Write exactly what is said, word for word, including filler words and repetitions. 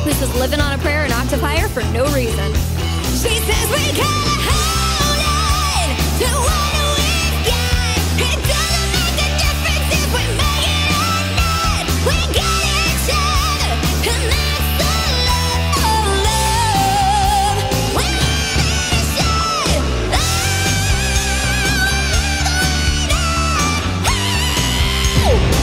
This is Living on a Prayer and Octave Higher for no reason. She says we can.